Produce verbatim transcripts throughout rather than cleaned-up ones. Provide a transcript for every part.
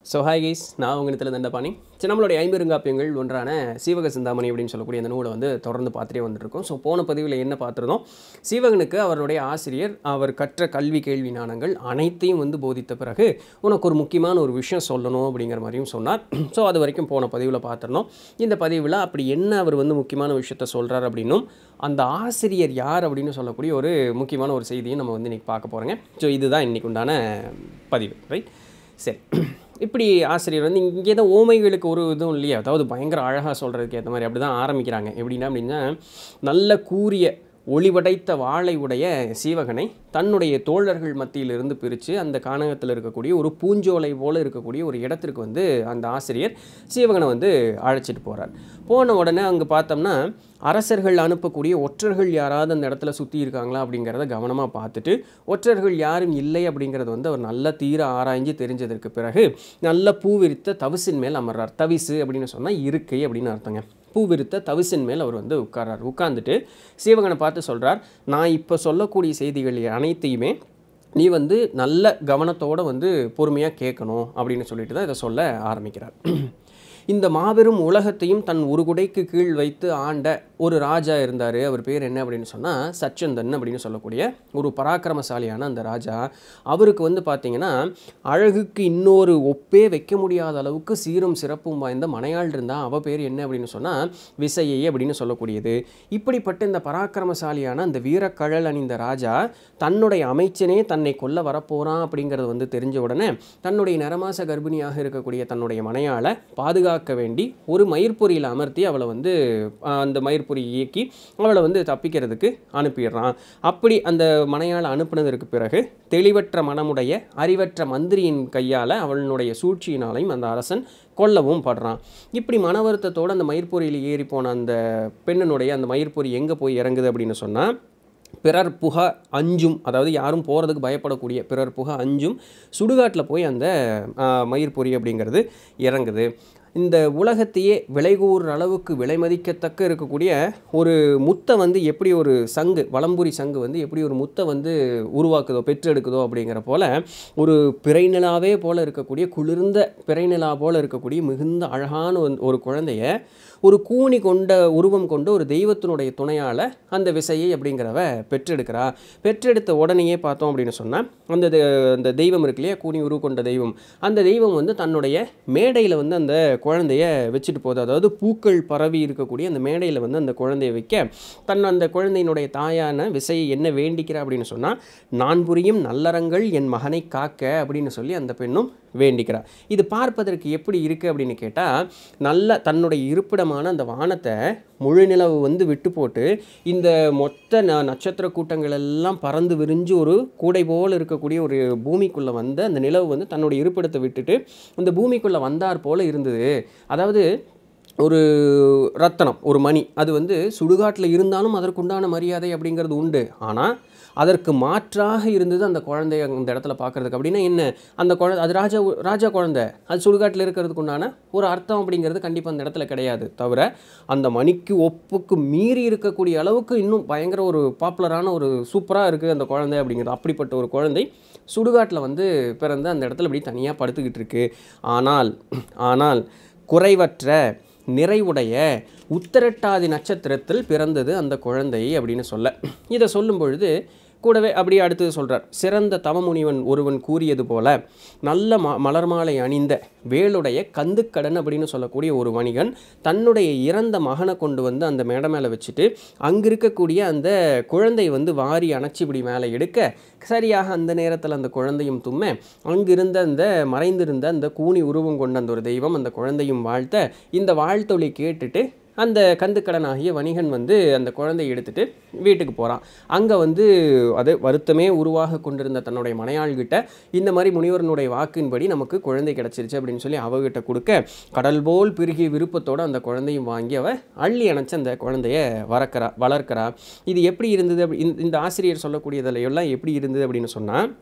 So hi guys, நான் உங்கள் தண்டபாணி. சரி, நம்மளுடைய ஐம்பெருங்காப்பியங்கள் ஒன்றான சீவக சிந்தாமணி அப்படின்னு சொல்லக்கூடிய அந்த நூலை வந்து தொடர்ந்து பார்த்துட்டே வந்துருக்கோம். ஸோ போன பதிவில் என்ன பார்த்துருந்தோம்? சீவகனுக்கு அவருடைய ஆசிரியர் அவர் கற்ற கல்வி கேள்வி ஞானங்கள் அனைத்தையும் வந்து போதித்த பிறகு உனக்கு ஒரு முக்கியமான ஒரு விஷயம் சொல்லணும் அப்படிங்கிற மாதிரியும் சொன்னார். ஸோ அது வரைக்கும் போன பதிவில் பார்த்துருந்தோம். இந்த பதிவில் அப்படி என்ன அவர் வந்து முக்கியமான விஷயத்த சொல்கிறார் அப்படின்னும் அந்த ஆசிரியர் யார் அப்படின்னு சொல்லக்கூடிய ஒரு முக்கியமான ஒரு செய்தியை நம்ம வந்து இன்றைக்கி பார்க்க போகிறோங்க. ஸோ இதுதான் இன்றைக்கு உண்டான பதிவு, ரைட்? சரி, இப்படி ஆசிரியர் வந்து இங்கே தான் ஓமைகளுக்கு ஒரு இதுவும் இல்லையா, அதாவது பயங்கர அழகாக சொல்கிறதுக்கு ஏற்ற மாதிரி அப்படி தான் ஆரம்பிக்கிறாங்க. எப்படின்னா அப்படின்னா, நல்ல கூரிய ஒளிவடைத்த வாளை உடைய சீவகனை தன்னுடைய தோழர்கள் மத்தியிலிருந்து பிரித்து அந்த கானகத்தில் இருக்கக்கூடிய ஒரு பூஞ்சோலை போல் இருக்கக்கூடிய ஒரு இடத்திற்கு வந்து அந்த ஆசிரியர் சீவகனை வந்து அழைச்சிட்டு போகிறார். போன உடனே அங்கே பார்த்தோம்னா அரசர்கள் அனுப்பக்கூடிய ஒற்றர்கள் யாராவது அந்த இடத்துல சுற்றி இருக்காங்களா அப்படிங்கிறத கவனமாக பார்த்துட்டு, ஒற்றர்கள் யாரும் இல்லை அப்படிங்கிறது வந்து அவர் நல்ல தீர ஆராய்ஞ்சு தெரிஞ்சதற்கு பிறகு நல்ல பூவிரித்த தவிசின் மேல் அமர்றார். தவிசு அப்படின்னு சொன்னால் இருக்கை அப்படின்னு அர்த்தங்க. பூவிருத்த தவிசின் மேல் அவர் வந்து உட்கார்றார். உட்கார்ந்துட்டு சீவகனை பார்த்து சொல்கிறார், நான் இப்போ சொல்லக்கூடிய செய்திகள் அனைத்தையுமே நீ வந்து நல்ல கவனத்தோடு வந்து பொறுமையாக கேட்கணும் அப்படின்னு சொல்லிட்டு தான் இதை சொல்ல ஆரம்பிக்கிறார். இந்த மாபெரும் உலகத்தையும் தன் ஒரு குடைக்கு கீழ் வைத்து ஆண்ட ஒரு ராஜா இருந்தார். அவர் பேர் என்ன அப்படின்னு சொன்னால் சச்சந்தன் அப்படின்னு சொல்லக்கூடிய ஒரு பராக்கிரமசாலியான அந்த ராஜா. அவருக்கு வந்து பார்த்திங்கன்னா அழகுக்கு இன்னொரு ஒப்பே வைக்க முடியாத அளவுக்கு சீரும் சிறப்பும் வாய்ந்த மனையாள் இருந்தால் அவள் பேர் என்ன அப்படின்னு சொன்னால் விசையை அப்படின்னு சொல்லக்கூடியது. இப்படிப்பட்ட இந்த பராக்கிரமசாலியான அந்த வீரக்கழல் அணிந்த ராஜா தன்னுடைய அமைச்சனே தன்னை கொல்ல வரப்போகிறான் அப்படிங்கிறது வந்து தெரிஞ்ச உடனே தன்னுடைய நரமாச கர்ப்பிணியாக இருக்கக்கூடிய தன்னுடைய மனையாளை பாதுகா வேண்டி ஒரு மயிர்பொறியில் அமர்த்தி அவளை வந்து அந்த மயிர்பொறி இயக்கி அவளை வந்து தப்பிக்கிறதுக்கு அனுப்பிடுறான். அப்படி அந்த மனையால் அனுப்பினதற்கு பிறகு தெளிவற்ற மனமுடைய அறிவற்ற மந்திரியின் கையால் அவளுடைய சூழ்ச்சியினாலையும் அந்த அரசன் கொல்லவும் படுறான். இப்படி மன வருத்தத்தோடு அந்த மயிர்பொறியில் ஏறி போன அந்த பெண்ணினுடைய அந்த மயிர்பொறி எங்கே போய் இறங்குது அப்படின்னு சொன்னால், பிறர் புக அஞ்சும், அதாவது யாரும் போகிறதுக்கு பயப்படக்கூடிய பிறர் புக அஞ்சும் சுடுகாட்டில் போய் அந்த மயிர்பொறி அப்படிங்கிறது இறங்குது. இந்த உலகத்தையே விலைகூறுற அளவுக்கு விலை மதிக்கத்தக்க இருக்கக்கூடிய ஒரு முத்தை வந்து எப்படி ஒரு சங்கு, வலம்புரி சங்கு வந்து எப்படி ஒரு முத்தை வந்து உருவாக்குதோ பெற்றெடுக்குதோ அப்படிங்கிற போல் ஒரு பிறைநிலாவே போல் இருக்கக்கூடிய குளிர்ந்த பிறைநிலா போல் இருக்கக்கூடிய மிகுந்த அழகான ஒரு குழந்தைய ஒரு கூனி கொண்ட உருவம் கொண்டு ஒரு தெய்வத்தினுடைய துணையால் அந்த விசையை அப்படிங்கிறவ பெற்றெடுக்கிறா. பெற்றெடுத்த உடனேயே பார்த்தோம் அப்படின்னு சொன்னால் அந்த அந்த தெய்வம் இருக்கு இல்லையா, கூனி உருவ கொண்ட தெய்வம், அந்த தெய்வம் வந்து தன்னுடைய மேடையில் வந்து அந்த குழந்தைய வச்சுட்டு போகுது. அதாவது பூக்கள் பரவி இருக்கக்கூடிய அந்த மேடையில் வந்து அந்த குழந்தைய வைக்க தன் அந்த குழந்தையினுடைய தாயான விசையை என்ன வேண்டிக்கிறா அப்படின்னு சொன்னால், நான் புரியும் நல்லறங்கள் என் மகனை காக்க அப்படின்னு சொல்லி அந்த பெண்ணும் வேண்டிக்கிறார். இது பார்ப்பதற்கு எப்படி இருக்குது அப்படின்னு கேட்டால், நல்ல தன்னுடைய இருப்பிடமான அந்த வானத்தை முழு நிலவு வந்து விட்டு போட்டு இந்த மொத்த ந நட்சத்திர கூட்டங்கள் எல்லாம் பறந்து விரிஞ்சு ஒரு கூடை போல் இருக்கக்கூடிய ஒரு பூமிக்குள்ளே வந்து அந்த நிலவு வந்து தன்னுடைய இருப்பிடத்தை விட்டுட்டு அந்த பூமிக்குள்ளே வந்தார் போல் இருந்தது. அதாவது ஒரு ரத்தனம், ஒரு மணி, அது வந்து சுடுகாட்டில் இருந்தாலும் அதற்குண்டான மரியாதை அப்படிங்கிறது உண்டு. ஆனால் அதற்கு மாற்றாக இருந்தது அந்த குழந்தைய அந்த இடத்துல பார்க்குறதுக்கு. அப்படின்னா என்ன, அந்த குழந்தை அது ராஜா ராஜா குழந்தை, அது சுடுகாட்டில் இருக்கிறதுக்கு உண்டான ஒரு அர்த்தம் அப்படிங்கிறது கண்டிப்பாக அந்த இடத்துல கிடையாது. தவிர அந்த மணிக்கு ஒப்புக்கு மீறி இருக்கக்கூடிய அளவுக்கு இன்னும் பயங்கர ஒரு பாப்புலரான ஒரு சூப்பராக இருக்குது அந்த குழந்தை அப்படிங்கிறது. அப்படிப்பட்ட ஒரு குழந்தை சுடுகாட்டில் வந்து பிறந்து அந்த இடத்துல இப்படி தனியாக படுத்துக்கிட்டு இருக்கு. ஆனால் ஆனால் குறைவற்ற நிறைவுடைய உத்திரட்டாதி நட்சத்திரத்தில் பிறந்தது அந்த குழந்தை அப்படின்னு சொல்ல, இதை சொல்லும் பொழுது கூடவே அப்படியே அடுத்தது சொல்கிறார். சிறந்த தவமுனிவன் ஒருவன் கூறியது போல நல்ல ம மலர் மாலை அணிந்த வேளுடைய கந்துக்கடன் அப்படின்னு சொல்லக்கூடிய ஒரு வணிகன் தன்னுடைய இறந்த மகனை கொண்டு வந்து அந்த மேடை மேலே வச்சுட்டு அங்கே இருக்கக்கூடிய அந்த குழந்தை வந்து வாரி அணைச்சி இப்படி மேலே எடுக்க, சரியாக அந்த நேரத்தில் அந்த குழந்தையும் தும்ம அங்கிருந்த அந்த மறைந்திருந்த அந்த கூனி உருவம் கொண்ட அந்த ஒரு தெய்வம் அந்த குழந்தையும் வாழ்த்த, இந்த வாழ்த்தொலி கேட்டுட்டு அந்த கந்துக்கடன் ஆகிய வணிகன் வந்து அந்த குழந்தையை எடுத்துகிட்டு வீட்டுக்கு போகிறான். அங்கே வந்து அது வருத்தமே உருவாக கொண்டிருந்த தன்னுடைய மனையாள்கிட்ட இந்த மாதிரி முனிவரனுடைய வாக்கின்படி நமக்கு குழந்தை கிடச்சிருச்சு அப்படின்னு சொல்லி அவகிட்ட கொடுக்க, கடல் போல் பெருகிய விருப்பத்தோடு அந்த குழந்தையும் வாங்கி அவ அள்ளி அணைச்சி அந்த குழந்தைய வளர்க்குறா வளர்க்குறா இது எப்படி இருந்தது அப்படி இந்த ஆசிரியர் சொல்லக்கூடியதில் எல்லாம் எப்படி இருந்தது அப்படின்னு சொன்னால்,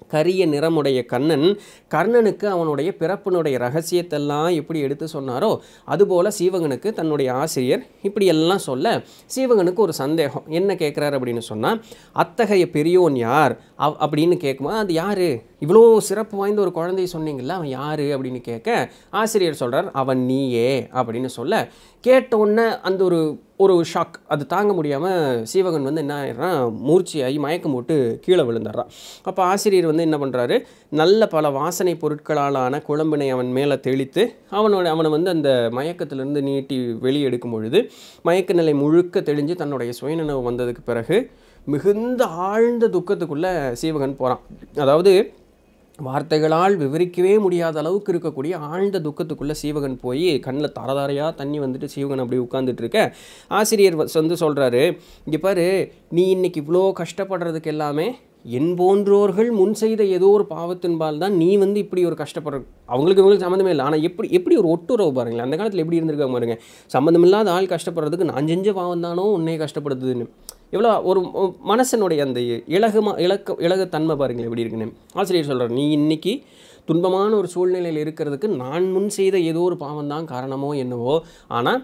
கரிய நிறமுடைய கண்ணன் கர்ணனுக்கு அவனுடைய பிறப்பினுடைய ரகசியத்தெல்லாம் எப்படி எடுத்து சொன்னாரோ அதுபோல் சீவகனுக்கு தன்னுடைய ஆசிரியர் இப்படி எல்லாம் சொல்ல சீவகனுக்கு ஒரு சந்தேகம். என்ன கேட்குறாரு அப்படின்னு சொன்னால், அத்தகைய பெரியோன் யார் அவ் அப்படின்னு கேட்கும்போது, அது யார், இவ்வளோ சிறப்பு வாய்ந்த ஒரு குழந்தைய சொன்னீங்கல்ல, அவன் யார் அப்படின்னு கேட்க ஆசிரியர் சொல்கிறார், அவன் நீயே அப்படின்னு சொல்ல, கேட்ட உடனே அந்த ஒரு ஒரு ஷாக் அது தாங்க முடியாமல் சீவகன் வந்து என்ன ஆயிடுறான், மூர்ச்சியாகி மயக்கம் போட்டு கீழே விழுந்துடுறான். அப்போ ஆசிரியர் வந்து என்ன பண்ணுறாரு, நல்ல பல வாசனை பொருட்களாலான குழம்பினை அவன் மேலே தெளித்து அவனோட அவனை வந்து அந்த மயக்கத்திலிருந்து நீட்டி வெளியே எடுக்கும் பொழுது மயக்க நிலை முழுக்க தெளிஞ்சு தன்னுடைய சுயநினைவு வந்ததுக்கு பிறகு மிகுந்த ஆழ்ந்த துக்கத்துக்குள்ளே சீவகன் போகிறான். அதாவது வார்த்தைகளால் விவரிக்கவே முடியாத அளவுக்கு இருக்கக்கூடிய ஆழ்ந்த துக்கத்துக்குள்ளே சீவகன் போய் கண்ணில் தரதாரையாக தண்ணி வந்துட்டு சீவகன் அப்படி உட்காந்துட்டு இருக்க ஆசிரியர் வந்து சொல்கிறாரு, இங்கே பாரு, நீ இன்னைக்கு இவ்வளோ கஷ்டப்படுறதுக்கு எல்லாமே என் போன்றோர்கள் முன் செய்த ஏதோ ஒரு பாவத்தின்பால் தான் நீ வந்து இப்படி ஒரு கஷ்டப்படுற, அவங்களுக்கு இவங்களுக்கு சம்மந்தமே இல்லை. ஆனால் எப்படி எப்படி ஒரு ஒட்டுறவு பாருங்களேன், அந்த காலத்தில் எப்படி இருந்திருக்காங்க பாருங்க, சம்மந்தமில்லாத ஆள் கஷ்டப்படுறதுக்கு நான் செஞ்ச பாவம் தானோ உன்னை கஷ்டப்படுத்துதுன்னு எவ்வளோ ஒரு மனசனுடைய அந்த இலகுமா இலக்க இலகுத்தன்மை பாருங்களேன் எப்படி இருக்குன்னு. ஆசிரியர் சொல்கிறார், நீ இன்னைக்கு துன்பமான ஒரு சூழ்நிலையில் இருக்கிறதுக்கு நான் முன் செய்த ஏதோ ஒரு பாவம் தான் காரணமோ என்னவோ, ஆனால்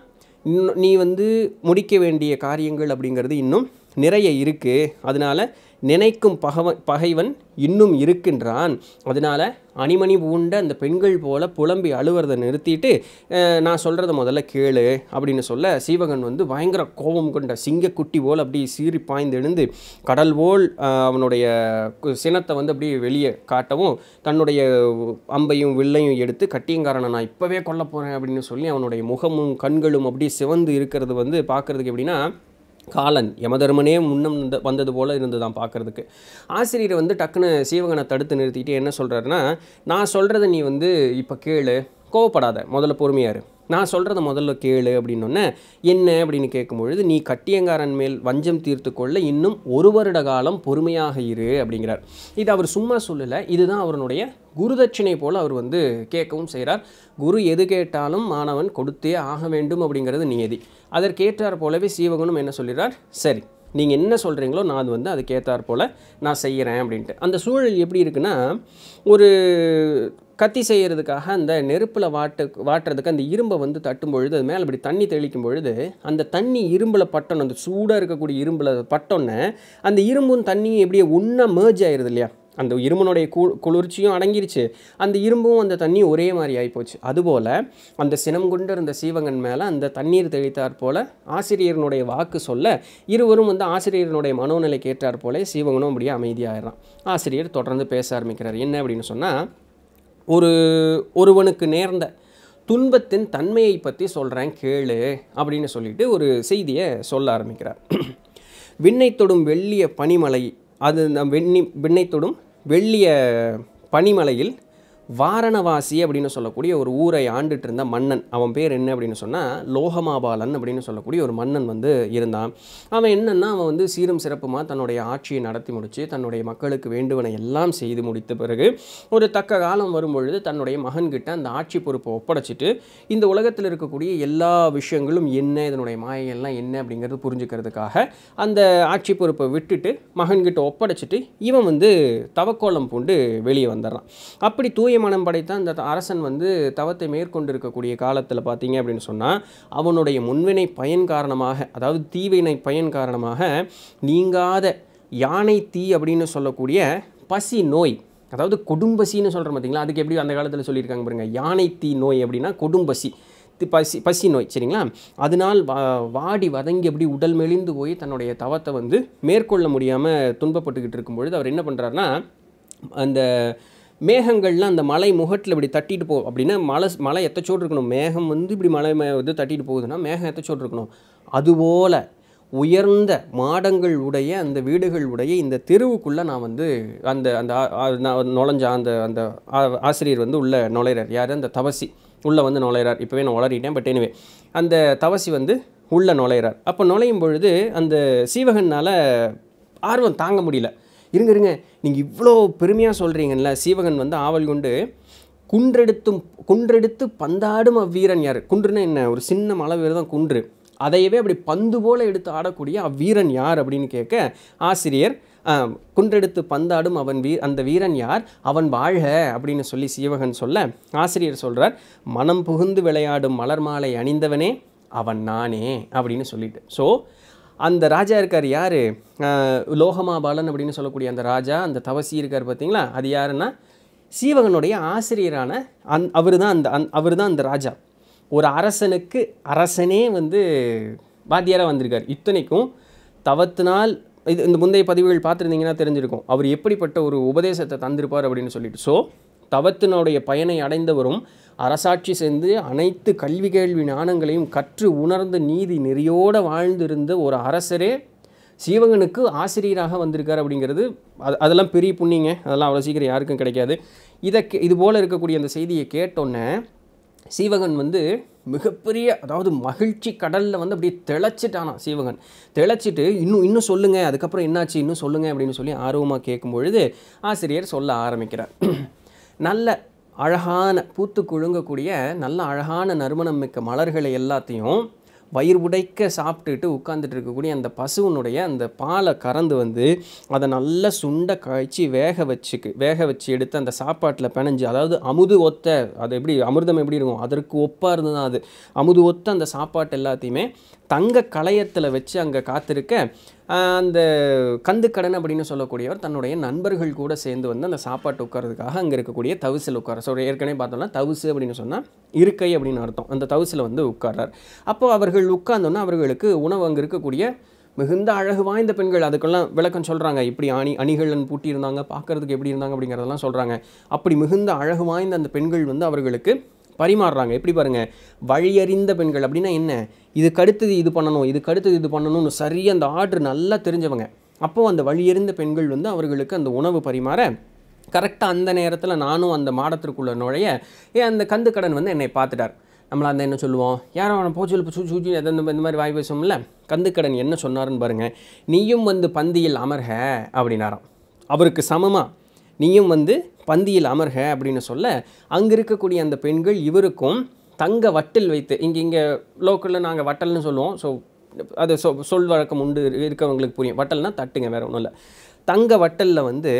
நீ வந்து முடிக்க வேண்டிய காரியங்கள் அப்படிங்கிறது இன்னும் நிறைய இருக்குது. அதனால் நினைக்கும் பகவன் பகைவன் இன்னும் இருக்கின்றான். அதனால் அணிமணி பூண்ட அந்த பெண்கள் போல் புலம்பி அழுவறதை நிறுத்திட்டு நான் சொல்கிறத முதல்ல கேளு அப்படின்னு சொல்ல சீவகன் வந்து பயங்கர கோபம் கொண்ட சிங்கக்குட்டி போல் அப்படி சீறி பாய்ந்து எழுந்து கடல் போல் அவனுடைய சினத்தை வந்து அப்படியே வெளியே காட்டவும் தன்னுடைய அம்பையும் வில்லையும் எடுத்து கட்டியங்காரனை நான் இப்போவே கொல்ல போகிறேன் அப்படின்னு சொல்லி அவனுடைய முகமும் கண்களும் அப்படியே சிவந்து இருக்கிறது வந்து பார்க்குறதுக்கு எப்படின்னா காலன் யமதர்மனே முன்னம் வந்தது போல் இருந்து தான் பார்க்குறதுக்கு. ஆசிரியரை வந்து டக்குன்னு சீவகனை தடுத்து நிறுத்திட்டு என்ன சொல்கிறாருன்னா, நான் சொல்கிறத நீ வந்து இப்போ கேளு, கோவப்படாத, முதல்ல பொறுமையாரு, நான் சொல்கிறத முதல்ல கேளு அப்படின்னொன்னே என்ன அப்படின்னு கேட்கும்பொழுது, நீ கட்டியங்காரன் மேல் வஞ்சம் தீர்த்து கொள்ள இன்னும் ஒரு வருட காலம் பொறுமையாக இரு அப்படிங்கிறார். இது அவர் சும்மா சொல்லலை, இதுதான் அவருடைய குருதட்சிணை போல் அவர் வந்து கேட்கவும் செய்கிறார். குரு எது கேட்டாலும் மாணவன் கொடுத்தே ஆக வேண்டும் அப்படிங்கிறது நியதி. அதற்கேற்றார் போலவே சீவகனும் என்ன சொல்கிறார், சரி நீங்கள் என்ன சொல்கிறீங்களோ நான் அது வந்து அதுக்கேற்றார் போல் நான் செய்கிறேன் அப்படின்ட்டு. அந்த சூழல் எப்படி இருக்குன்னா, ஒரு கத்தி செய்கிறதுக்காக அந்த நெருப்பில் வாட்டு வாட்டுறதுக்கு அந்த இரும்பை வந்து தட்டும் பொழுது அது மேலே அப்படி தண்ணி தெளிக்கும் பொழுது அந்த தண்ணி இரும்பில் பட்டணும், அந்த சூடாக இருக்கக்கூடிய இரும்பில் பட்டோன்னே அந்த இரும்பும் தண்ணியும் எப்படியே ஒன்றா மேர்ஜ் ஆயிடுது இல்லையா, அந்த இரும்புனுடைய கு குளிர்ச்சியும் அடங்கிருச்சு, அந்த இரும்பும் அந்த தண்ணி ஒரே மாதிரி ஆகிப்போச்சு. அதுபோல் அந்த சினம் கொண்டு இருந்த சீவகன் மேலே அந்த தண்ணீர் தெளித்தார் போல் ஆசிரியரனுடைய வாக்கு சொல்ல இருவரும் வந்து ஆசிரியரனுடைய மனோநிலைக்கு ஏற்றார் போல சீவகனும் அப்படியே அமைதியாகிடறான். ஆசிரியர் தொடர்ந்து பேச ஆரம்பிக்கிறார். என்ன அப்படின்னு சொன்னால், ஒரு ஒருவனுக்கு நேர்ந்த துன்பத்தின் தன்மையை பற்றி சொல்கிறேன் கேளு அப்படின்னு சொல்லிட்டு ஒரு செய்தியை சொல்ல ஆரம்பிக்கிறார். விண்ணை தொடும் வெள்ளிய பனிமலை, அது வெண்ணி விண்ணை தொடும் வெள்ளிய பனிமலையில் வாரணவாசி அப்படின்னு சொல்லக்கூடிய ஒரு ஊரை ஆண்டுட்டு இருந்த மன்னன், அவன் பேர் என்ன அப்படின்னு சொன்னால் லோகமாபாலன் அப்படின்னு சொல்லக்கூடிய ஒரு மன்னன் வந்து இருந்தான். அவன் என்னன்னா, அவன் வந்து சீரும் சிறப்புமாக தன்னுடைய ஆட்சியை நடத்தி முடித்து தன்னுடைய மக்களுக்கு வேண்டுவனை எல்லாம் செய்து முடித்த பிறகு ஒரு தக்க காலம் வரும்பொழுது தன்னுடைய மகன்கிட்ட அந்த ஆட்சி பொறுப்பை ஒப்படைச்சிட்டு இந்த உலகத்தில் இருக்கக்கூடிய எல்லா விஷயங்களும் என்ன, இதனுடைய மாயெல்லாம் என்ன அப்படிங்கிறது புரிஞ்சுக்கிறதுக்காக அந்த ஆட்சி பொறுப்பை விட்டுட்டு மகன்கிட்ட ஒப்படைச்சிட்டு இவன் வந்து தவக்கோலம் பூண்டு வெளியே வந்துடுறான். அப்படி தூய மனம் படைத்த அந்த அரசன் வந்து தவத்தை மேற்கொண்டு இருக்கக்கூடிய காலத்தில் பார்த்தீங்க அப்படின்னு சொன்னால் அவனுடைய முன்வினை பயன் காரணமாக, அதாவது தீவினை பயன் காரணமாக நீங்காத யானை தீ அப்படின்னு சொல்லக்கூடிய பசி நோய், அதாவது கொடும்பசின்னு சொல்கிறோம் பார்த்தீங்களா, அதுக்கு எப்படி அந்த காலத்தில் சொல்லியிருக்காங்க பாருங்க, யானை தீ நோய் அப்படின்னா கொடும்பசி பசி பசி நோய் சரிங்களா, அதனால் வா வாடி வதங்கி அப்படி உடல் மெலிந்து போய் தன்னுடைய தவத்தை வந்து மேற்கொள்ள முடியாமல் துன்பப்பட்டுக்கிட்டு இருக்கும்பொழுது அவர் என்ன பண்ணுறாருனா, அந்த மேகங்கள்லாம் அந்த மலை முகட்டில் இப்படி தட்டிட்டு போ அப்படின்னா மலை மலை எத்தச்சோடு இருக்கணும், மேகம் வந்து இப்படி மலை மே இது தட்டிட்டு போகுதுன்னா மேகம் எத்தச்சோடு இருக்கணும், அதுபோல் உயர்ந்த மாடங்கள் உடைய அந்த வீடுகள் உடைய இந்த தெருவுக்குள்ளே நான் வந்து அந்த அந்த நுழைஞ்ச அந்த அந்த ஆசிரியர் வந்து உள்ளே நுழையிறார். யார்? அந்த தவசி உள்ளே வந்து நுழையிறார். இப்போவே நான் உளறிட்டேன், பட் எனிவே அந்த தவசி வந்து உள்ளே நுழையிறார். அப்போ நுழையும் பொழுது அந்த சீவகனால் ஆர்வம் தாங்க முடியல. இருங்க இருங்க நீங்கள் இவ்வளோ பெருமையாக சொல்கிறீங்கல்ல, சீவகன் வந்து ஆவல் கொண்டு குன்றெடுத்தும் குன்றெடுத்து பந்தாடும் அவ்வீரன் யார்? குன்றுன்னா என்ன, ஒரு சின்ன மலை வேறு தான் குன்று, அதையவே அப்படி பந்து போல் எடுத்து ஆடக்கூடிய அவ்வீரன் யார் அப்படின்னு கேட்க ஆசிரியர் குன்றெடுத்து பந்தாடும் அவன் வீ அந்த வீரன் யார், அவன் வாழ்க அப்படின்னு சொல்லி சீவகன் சொல்ல ஆசிரியர் சொல்கிறார், மனம் புகுந்து விளையாடும் மலர் மாலை அணிந்தவனே அவன் நானே அப்படின்னு சொல்லிட்டு. ஸோ அந்த ராஜா இருக்கார் யார், லோகமாபாலன் அப்படின்னு சொல்லக்கூடிய அந்த ராஜா, அந்த தவசி இருக்கார் பார்த்தீங்களா, அது யாருன்னா சீவகனுடைய ஆசிரியரான அந் அவர் தான் அந்த அந் அவர் தான் அந்த ராஜா. ஒரு அரசனுக்கு அரசனே வந்து வாத்தியாராக வந்திருக்கார். இத்தனைக்கும் தவத்தினால் இது இந்த முந்தைய பதிவுகள் பார்த்துருந்தீங்கன்னா தெரிஞ்சிருக்கும் அவர் எப்படிப்பட்ட ஒரு உபதேசத்தை தந்திருப்பார் அப்படின்னு சொல்லிட்டு. ஸோ தவத்தினுடைய பயனை அடைந்தவரும் அரசாட்சி சேர்ந்து அனைத்து கல்வி கேள்வி ஞானங்களையும் கற்று உணர்ந்து நீதி நெறியோடு வாழ்ந்திருந்த ஒரு அரசரே சீவகனுக்கு ஆசிரியராக வந்திருக்கார் அப்படிங்கிறது அது அதெல்லாம் பெரிய புண்ணியங்க. அதெல்லாம் அவ்வளோ சீக்கிரம் யாருக்கும் கிடைக்காது. இதை இது போல் இருக்கக்கூடிய அந்த செய்தியை கேட்டோன்னே சீவகன் வந்து மிகப்பெரிய அதாவது மகிழ்ச்சி கடலில் வந்து அப்படியே திளைச்சிட்டானா சீவகன். திளைச்சிட்டு இன்னும் இன்னும் சொல்லுங்கள், அதுக்கப்புறம் என்னாச்சு இன்னும் சொல்லுங்கள் அப்படின்னு சொல்லி ஆர்வமாக கேட்கும் பொழுது ஆசிரியர் சொல்ல ஆரம்பிக்கிறார். நல்ல அழகான பூத்து குழுங்கக்கூடிய நல்ல அழகான நறுமணம் மிக்க மலர்களை எல்லாத்தையும் வயிறு உடைக்க சாப்பிட்டுட்டு உட்காந்துட்டு இருக்கக்கூடிய அந்த பசுவனுடைய அந்த பாலை கறந்து வந்து அதை நல்லா சுண்டை காய்ச்சி வேக வச்சுக்கு வேக வச்சு எடுத்து அந்த சாப்பாட்டில் பிணைஞ்சு, அதாவது அமுது ஒத்த அது எப்படி அமிர்தம் எப்படி இருக்கும் அதற்கு ஒப்பாக இருந்து தான் அது அமுது ஒத்த அந்த சாப்பாட்டு எல்லாத்தையுமே தங்க களையத்தில் வச்சு அங்கே காத்திருக்க அந்த கந்துக்கடன் அப்படின்னு சொல்லக்கூடியவர் தன்னுடைய நண்பர்கள் கூட சேர்ந்து வந்து அந்த சாப்பாட்டு உட்காரதுக்காக அங்கே இருக்கக்கூடிய தவுசில் உட்கார. ஸோ ஏற்கனவே பார்த்தோம்னா தவுசு அப்படின்னு சொன்னால் இருக்கை அப்படின்னு அர்த்தம். அந்த தவுசில் வந்து உட்கார்றார். அப்போது அவர்கள் உட்கார்ந்தோன்னா அவர்களுக்கு உணவு அங்கே இருக்கக்கூடிய மிகுந்த அழகு வாய்ந்த பெண்கள், அதுக்கெல்லாம் விளக்கம் சொல்கிறாங்க, இப்படி அணி அணிகள்னு பூட்டியிருந்தாங்க, பார்க்குறதுக்கு எப்படி இருந்தாங்க அப்படிங்கிறதெல்லாம் சொல்கிறாங்க. அப்படி மிகுந்த அழகு வாய்ந்த அந்த பெண்கள் வந்து அவர்களுக்கு பரிமாறுறாங்க. எப்படி பாருங்கள், வழியறிந்த பெண்கள் அப்படின்னா என்ன, இதுக்கு அடுத்தது இது பண்ணணும் இதுக்கு அடுத்தது இது பண்ணணும்னு சரியாக அந்த ஆர்டர் நல்லா தெரிஞ்சவங்க. அப்போது அந்த வழியறிந்த பெண்கள் வந்து அவர்களுக்கு அந்த உணவு பரிமாற கரெக்டாக அந்த நேரத்தில் நானும் அந்த மாடத்திற்குள்ளே நுழைய ஏன் அந்த கந்துக்கடன் வந்து என்னை பார்த்துட்டார். நம்மளை அந்த என்ன சொல்லுவோம், யாரும் அவனை போச்சு சூ சூச்சி எதை இந்த மாதிரி வாய் பேசுவோம்ல. கந்துக்கடன் என்ன சொன்னார்னு பாருங்கள், நீயும் வந்து பந்தியில் அமர்க அப்படின்னாராம். அவருக்கு சமமாக நீயும் வந்து பந்தியில் அமர்க அப்படின்னு சொல்ல அங்கே இருக்கக்கூடிய அந்த பெண்கள் இவருக்கும் தங்க வட்டில் வைத்து, இங்கே இங்கே லோக்கலில் நாங்கள் வட்டல்னு சொல்லுவோம். ஸோ அது சொ சொல் வழக்கம் உண்டு இருக்கவங்களுக்கு புரியும். வட்டல்னால் தட்டுங்க, வேறு ஒன்றும் இல்லை. தங்க வட்டலில் வந்து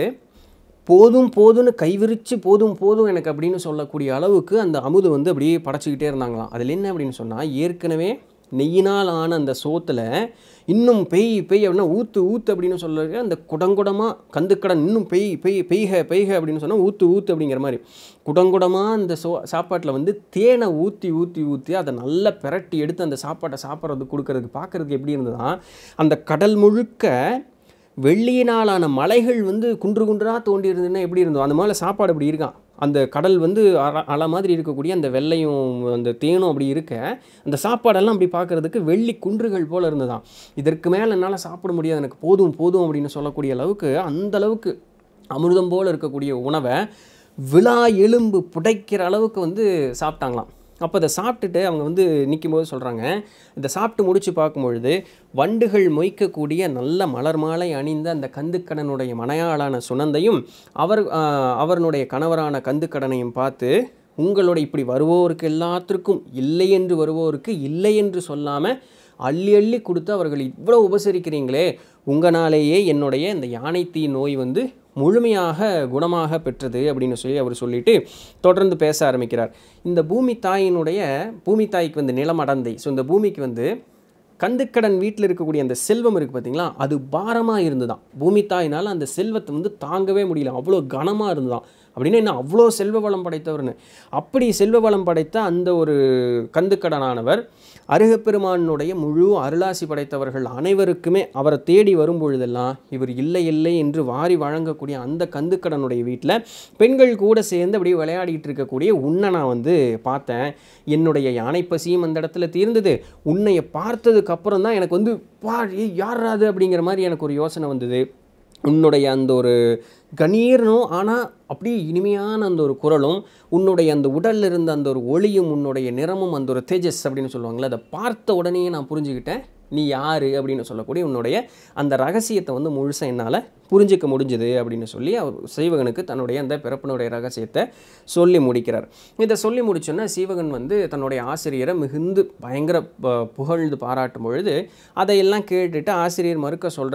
போதும் போதும்னு கைவிரித்து போதும் போதும் எனக்கு அப்படின்னு சொல்லக்கூடிய அளவுக்கு அந்த அமுது வந்து அப்படியே படைச்சிக்கிட்டே இருந்தாங்களாம். அதில் என்ன அப்படின்னு சொன்னால், ஏற்கனவே நெய்யினால் ஆன அந்த சோத்தில் இன்னும் பெய் பெய் அப்படின்னா ஊற்று ஊற்று அப்படின்னு சொல்ல அந்த குடங்குடமாக கந்துக்கடன் இன்னும் பெய் பெய் பெய்க பெய்க அப்படின்னு சொன்னால் ஊற்று ஊற்று அப்படிங்கிற மாதிரி குடங்குடமாக அந்த சோ சாப்பாட்டில் வந்து தேனை ஊற்றி ஊற்றி ஊற்றி அதை நல்லா பிரட்டி எடுத்து அந்த சாப்பாட்டை சாப்பிட்றதுக்கு கொடுக்கறதுக்கு பார்க்குறதுக்கு எப்படி இருந்ததுன்னா, அந்த கடல் முழுக்க வெள்ளியினாலான மலைகள் வந்து குன்று குன்றாக தோண்டி இருந்ததுன்னா எப்படி இருந்தோம் அந்த மாதிரி சாப்பாடு அப்படி இருக்கான். அந்த கடல் வந்து அல அலை மாதிரி இருக்கக்கூடிய அந்த வெள்ளையும் அந்த தேனும் அப்படி இருக்க அந்த சாப்பாடெல்லாம் அப்படி பார்க்குறதுக்கு வெள்ளி குன்றுகள் போல் இருந்ததான். இதற்கு மேலே என்னால் சாப்பிட முடியாது, எனக்கு போதும் போதும் அப்படின்னு சொல்லக்கூடிய அளவுக்கு அந்த அளவுக்கு அமிர்தம் போல் இருக்கக்கூடிய உணவை விழா எலும்பு புடைக்கிற அளவுக்கு வந்து சாப்பிட்டாங்களாம். அப்போ இதை சாப்பிட்டுட்டு அவங்க வந்து நிற்கும்போது சொல்கிறாங்க, இதை சாப்பிட்டு முடித்து பார்க்கும்பொழுது வண்டுகள் மொய்க்கக்கூடிய நல்ல மலர் மாலை அணிந்த அந்த கந்துக்கடனுடைய மனையாளான சுனந்தையும் அவர் அவருடைய கணவரான கந்துக்கடனையும் பார்த்து, உங்களுடைய இப்படி வருவோருக்கு எல்லாத்திற்கும் இல்லை என்று வருவோருக்கு இல்லை என்று சொல்லாமல் அள்ளி அள்ளி கொடுத்து அவர்கள் இவ்வளோ உபசரிக்கிறீங்களே, உங்களாலேயே என்னுடைய இந்த யானை தீ நோய் வந்து முழுமையாக குணமாக பெற்றது அப்படின்னு சொல்லி அவர் சொல்லிட்டு தொடர்ந்து பேச ஆரம்பிக்கிறார். இந்த பூமி தாயினுடைய பூமி தாய்க்கு வந்து நிலம் அடந்தை. ஸோ இந்த பூமிக்கு வந்து கந்துக்கடன் வீட்டில் இருக்கக்கூடிய அந்த செல்வம் இருக்குது பார்த்திங்களா, அது பாரமாக இருந்துதான். பூமி தாயினால் அந்த செல்வத்தை வந்து தாங்கவே முடியல, அவ்வளோ கனமாக இருந்துதான். அப்படின்னா என்ன, அவ்வளோ செல்வ வளம் படைத்தவர்னு. அப்படி செல்வ வளம் படைத்த அந்த ஒரு கந்துக்கடனானவர் அருகப்பெருமானுடைய முழு அருளாசி படைத்தவர்கள் அனைவருக்குமே அவரை தேடி வரும் பொழுதெல்லாம் இவர் இல்லை இல்லை என்று வாரி வழங்கக்கூடிய அந்த கந்துக்கடனுடைய வீட்டில் பெண்கள் கூட சேர்ந்து அப்படியே விளையாடிட்டு இருக்கக்கூடிய உன்னை நான் வந்து பார்த்தேன். என்னுடைய யானை பசியும் அந்த இடத்துல தீர்ந்தது. உன்னையை பார்த்ததுக்கு அப்புறம் தான் எனக்கு வந்து பா யாராது அப்படிங்கிற மாதிரி எனக்கு ஒரு யோசனை வந்தது. உன்னுடைய அந்த ஒரு கணீர்னும் ஆனால் அப்படியே இனிமையான அந்த ஒரு குரலும், உன்னுடைய அந்த உடலில் இருந்த அந்த ஒரு ஒளியும், உன்னுடைய நிறமும், அந்த ஒரு தேஜஸ் அப்படின்னு சொல்லுவாங்களே, அதை பார்த்த உடனே நான் புரிஞ்சுக்கிட்டேன் நீ யார் அப்படின்னு சொல்லக்கூடிய உன்னுடைய அந்த ரகசியத்தை வந்து முழுசாக என்னால் புரிஞ்சிக்க முடிஞ்சுது அப்படின்னு சொல்லி அவர் சீவகனுக்கு தன்னுடைய அந்த பிறப்பினுடைய ரகசியத்தை சொல்லி முடிக்கிறார். இதை சொல்லி முடிச்சோன்னா சீவகன் வந்து தன்னுடைய ஆசிரியரை மிகுந்து பயங்கர புகழ்ந்து பாராட்டும் பொழுது அதையெல்லாம் கேட்டுட்டு ஆசிரியர் மறுக்க சொல்கிறார்.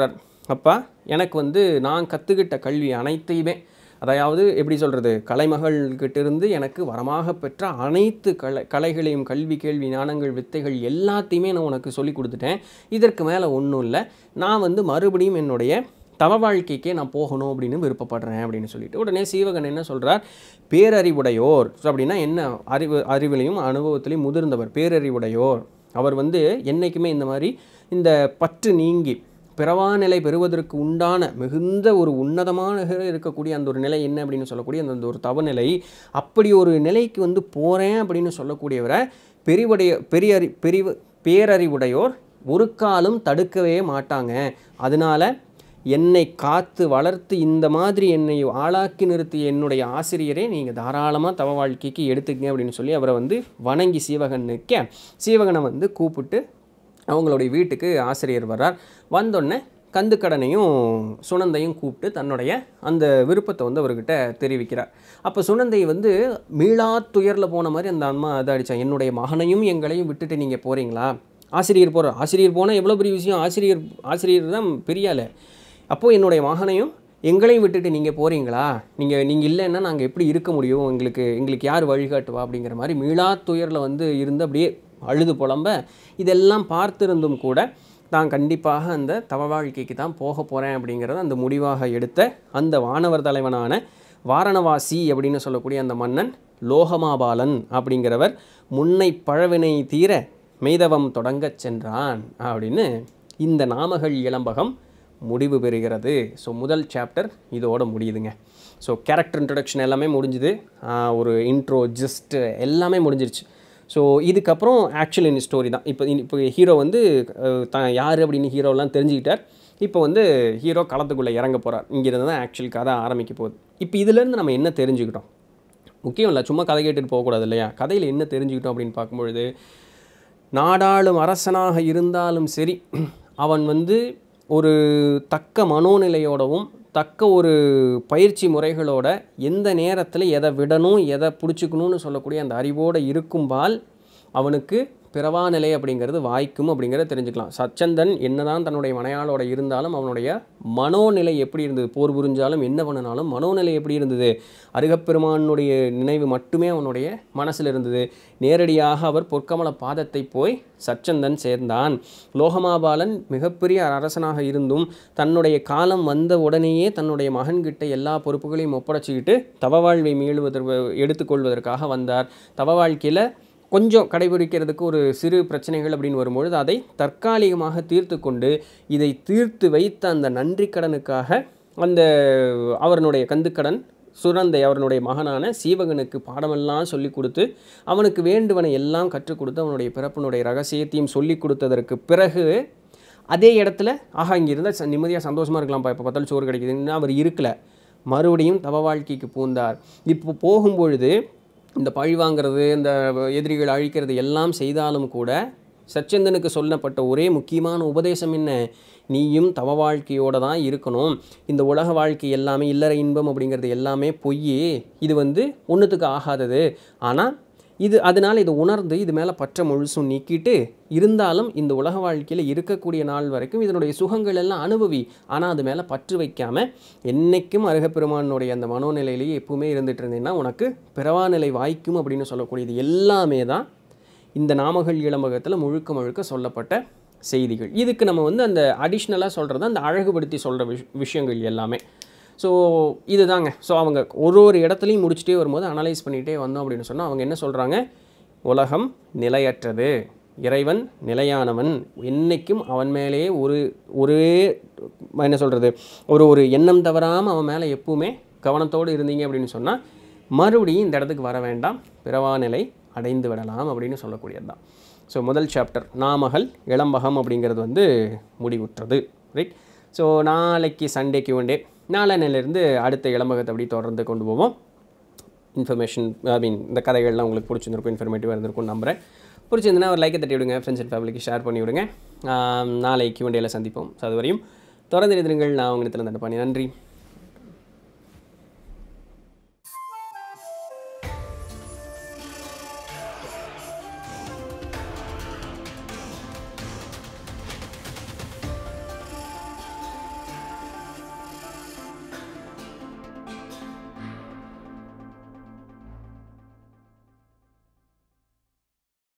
அப்பா எனக்கு வந்து நான் கற்றுக்கிட்ட கல்வி அனைத்தையுமே, அதாவது எப்படி சொல்கிறது, கலைமகள்கிட்டிருந்து எனக்கு வரமாக பெற்ற அனைத்து கலை கலைகளையும் கல்வி கேள்வி ஞானங்கள் வித்தைகள் எல்லாத்தையுமே நான் உனக்கு சொல்லி கொடுத்துட்டேன். இதற்கு மேலே ஒன்றும் இல்லை. நான் வந்து மறுபடியும் என்னுடைய தவ வாழ்க்கைக்கே நான் போகணும் அப்படின்னு விருப்பப்படுறேன் அப்படின்னு சொல்லிட்டு உடனே சீவகன் என்ன சொல்கிறார், பேரறிவுடையோர். ஸோ அப்படின்னா என்ன, அறிவு அறிவிலையும் அனுபவத்திலையும் முதிர்ந்தவர், பேரறிவுடையோர். அவர் வந்து என்றைக்குமே இந்த மாதிரி இந்த பற்று நீங்கி பிறவா நிலை பெறுவதற்கு உண்டான மிகுந்த ஒரு உன்னதமான இருக்கக்கூடிய அந்த ஒரு நிலை என்ன அப்படின்னு சொல்லக்கூடிய அந்த ஒரு தவநிலை, அப்படி ஒரு நிலைக்கு வந்து போகிறேன் அப்படின்னு சொல்லக்கூடியவரை பெரிவுடைய பெரிய அறி பெரிவு பேரறிவுடையோர் ஒரு காலம் தடுக்கவே மாட்டாங்க. அதனால் என்னை காத்து வளர்த்து இந்த மாதிரி என்னை ஆளாக்கி நிறுத்திய என்னுடைய ஆசிரியரே நீங்கள் தாராளமாக தவ வாழ்க்கைக்கு எடுத்துக்கங்க அப்படின்னு சொல்லி அவரை வந்து வணங்கி சீவகன் நிற்க, சீவகனை வந்து கூப்பிட்டு அவங்களுடைய வீட்டுக்கு ஆசிரியர் வர்றார். வந்தோடனே கந்துக்கடனையும் சுனந்தையும் கூப்பிட்டு தன்னுடைய அந்த விருப்பத்தை வந்து அவர்கிட்ட தெரிவிக்கிறார். அப்போ சுனந்தை வந்து மீளா துயரில் போன மாதிரி அந்த அம்மா அதை அடித்தான், என்னுடைய மகனையும் எங்களையும் விட்டுட்டு நீங்கள் போகிறீங்களா? ஆசிரியர் போகிற ஆசிரியர் போனால் எவ்வளோ பெரிய விஷயம், ஆசிரியர் ஆசிரியர் தான் பெரியாள். அப்போது என்னுடைய மகனையும் எங்களையும் விட்டுட்டு நீங்கள் போகிறீங்களா? நீங்கள் நீங்கள் இல்லைன்னா நாங்கள் எப்படி இருக்க முடியும்? எங்களுக்கு எங்களுக்கு யார் வழிகாட்டுவா? அப்படிங்கிற மாதிரி மீளா துயரில் வந்து இருந்து அப்படியே அழுது புலம்ப, இதெல்லாம் பார்த்திருந்தும் கூட தான் கண்டிப்பாக அந்த தவ வாழ்க்கைக்கு தான் போக போகிறேன் அப்படிங்கிறத அந்த முடிவாக எடுத்த அந்த வானவர் தலைவனான வாரணவாசி அப்படின்னு சொல்லக்கூடிய அந்த மன்னன் லோகமாபாலன் அப்படிங்கிறவர் முன்னை பழவினை தீர மெய்தவம் தொடங்கச் சென்றான் அப்படின்னு இந்த நாமகள் இளம்பகம் முடிவு பெறுகிறது. ஸோ முதல் சாப்டர் இதோட முடியுதுங்க. ஸோ கேரக்டர் இன்ட்ரடக்ஷன் எல்லாமே முடிஞ்சுது, ஒரு இன்ட்ரோ ஜிஸ்ட் எல்லாமே முடிஞ்சிருச்சு. ஸோ இதுக்கப்புறம் ஆக்சுவல் இன் ஸ்டோரி தான். இப்போ இப்போ ஹீரோ வந்து த யார் அப்படின்னு ஹீரோலாம் தெரிஞ்சுக்கிட்டார். இப்போ வந்து ஹீரோ களத்துக்குள்ளே இறங்க போகிறார். இங்கிருந்து தான் ஆக்சுவல் கதை ஆரம்பிக்க போகுது. இப்போ இதிலேருந்து நம்ம என்ன தெரிஞ்சுக்கிட்டோம்? முக்கியம் இல்லை, சும்மா கதை கேட்டுட்டு போகக்கூடாது இல்லையா? கதையில் என்ன தெரிஞ்சுக்கிட்டோம் அப்படின்னு பார்க்கும்பொழுது, நாடாளும் அரசனாக இருந்தாலும் சரி, அவன் வந்து ஒரு தக்க மனோநிலையோடவும் தக்க ஒரு பயிற்சி முறைகளோட எந்த நேரத்தில் எதை விடணும் எதை பிடிச்சிக்கணும்னு சொல்லக்கூடிய அந்த அறிவோடு இருக்கும்பால் அவனுக்கு பிறவா நிலை அப்படிங்கிறது வாய்க்கும் அப்படிங்கிறத தெரிஞ்சுக்கலாம். சச்சந்தன் என்னதான் தன்னுடைய மனையாளோட இருந்தாலும் அவனுடைய மனோநிலை எப்படி இருந்தது, போர் புரிஞ்சாலும் என்ன பண்ணினாலும் மனோநிலை எப்படி இருந்தது, அருகப்பெருமானுடைய நினைவு மட்டுமே அவனுடைய மனசில் இருந்தது. நேரடியாக அவர் பொற்கமல பாதத்தை போய் சச்சந்தன் சேர்ந்தான். லோகமாபாலன் மிகப்பெரிய அரசனாக இருந்தும் தன்னுடைய காலம் வந்த உடனேயே தன்னுடைய மகன்கிட்ட எல்லா பொறுப்புகளையும் ஒப்படைச்சிக்கிட்டு தவ வாழ்வை மீளுவதற்கு எடுத்துக்கொள்வதற்காக வந்தார். தவ வாழ்க்கையில் கொஞ்சம் கடைபிடிக்கிறதுக்கு ஒரு சிறு பிரச்சனைகள் அப்படின்னு வரும்பொழுது அதை தற்காலிகமாக தீர்த்து கொண்டு இதை தீர்த்து வைத்த அந்த நன்றி கடனுக்காக அந்த அவனுடைய கந்துக்கடன் சுரந்தை அவனுடைய மகனான சீவகனுக்கு பாடமெல்லாம் சொல்லி கொடுத்து அவனுக்கு வேண்டுவனை எல்லாம் கற்றுக் கொடுத்து அவனுடைய பிறப்பினுடைய ரகசியத்தையும் சொல்லி கொடுத்ததற்கு பிறகு அதே இடத்துல ஆஹா இங்கே இருந்தால் நிம்மதியாக சந்தோஷமாக இருக்கலாம்ப்பா, இப்போ பார்த்தாலும் சோறு கிடைக்குதுன்னு அவர் இருக்கல, மறுபடியும் தவ வாழ்க்கைக்கு பூந்தார். இப்போ போகும்பொழுது இந்த பழி வாங்கிறது இந்த எதிரிகள் அழிக்கிறது எல்லாம் செய்தாலும் கூட சச்சந்தனுக்கு சொல்லப்பட்ட ஒரே முக்கியமான உபதேசம் என்ன, நீயும் தவ வாழ்க்கையோடு தான் இருக்கணும். இந்த உலக வாழ்க்கை எல்லாமே இல்லற இன்பம் அப்படிங்கிறது எல்லாமே பொய், இது வந்து ஒன்றுத்துக்கு ஆகாதது. ஆனால் இது அதனால் இதை உணர்ந்து இது மேலே பற்ற முழுசும் நீக்கிட்டு இருந்தாலும் இந்த உலக வாழ்க்கையில் இருக்கக்கூடிய நாள் வரைக்கும் இதனுடைய சுகங்கள் எல்லாம் அனுபவி, ஆனால் அது மேலே பற்று வைக்காமல் என்றைக்கும் அருகப்பெருமானுடைய அந்த மனோநிலையிலேயே எப்பவுமே இருந்துகிட்டு இருந்தேன்னா உனக்கு பிறவா நிலை வாய்க்கும் அப்படின்னு சொல்லக்கூடியது எல்லாமே தான் இந்த நாமகள் இளம்பகத்தில் முழுக்க முழுக்க சொல்லப்பட்ட செய்திகள். இதுக்கு நம்ம வந்து அந்த அடிஷ்னலாக சொல்கிறது அந்த அழகுபடுத்தி சொல்கிற விஷ் விஷயங்கள் எல்லாமே. ஸோ இதுதாங்க. ஸோ அவங்க ஒரு ஒரு இடத்துலையும் முடிச்சுட்டே வரும்போது அனலைஸ் பண்ணிகிட்டே வந்தோம் அப்படின்னு சொன்னால் அவங்க என்ன சொல்கிறாங்க, உலகம் நிலையற்றது, இறைவன் நிலையானவன், என்றைக்கும் அவன் மேலேயே ஒரு ஒரே என்ன சொல்கிறது ஒரு ஒரு எண்ணம் தவறாமல் அவன் மேலே எப்பவுமே கவனத்தோடு இருந்தீங்க அப்படின்னு சொன்னால் மறுபடியும் இந்த இடத்துக்கு வர வேண்டாம், பிறவா நிலை அடைந்து விடலாம் அப்படின்னு சொல்லக்கூடியது தான். ஸோ முதல் சாப்டர் நாமகள் இளம்பகம் அப்படிங்கிறது வந்து முடிவுற்றது. ரைட். ஸோ நாளைக்கு சண்டே கியூண்டே நாளையிலேருந்து அடுத்த இளம்பகத்தை அப்படி தொடர்ந்து கொண்டு போவோம். இன்ஃபர்மேஷன் ஐ மீன் இந்த கதைகள்லாம் உங்களுக்கு பிடிச்சிருந்திருக்கும், இன்ஃபர்மேட்டிவாக இருந்திருக்கும்னு நம்புகிறேன். பிடிச்சிருந்ததுன்னா ஒரு லைக்கை தட்டி விடுங்க, ஃப்ரெண்ட்ஸ் அண்ட் ஃபேமிலிக்கு ஷேர் பண்ணி விடுங்க. நாளை கியூண்டேயில் சந்திப்போம். ஸோ அது வரையும் தொடர்ந்து இருந்திருங்கள். நான் உங்கள் இடத்துல தண்டை பண்ணி நன்றி.